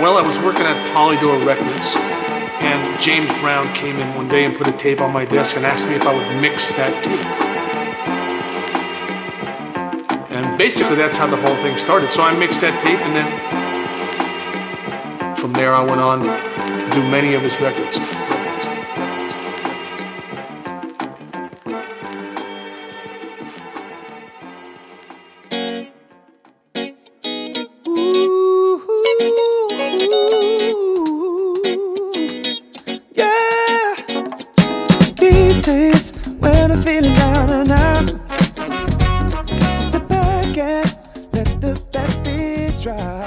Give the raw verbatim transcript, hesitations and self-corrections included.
Well, I was working at L O A Records, and James Brown came in one day and put a tape on my desk and asked me if I would mix that tape. And basically that's how the whole thing started. So I mixed that tape, and then from there I went on to do many of his records. When I'm feeling down and out, I sit back and let the backbeat drive.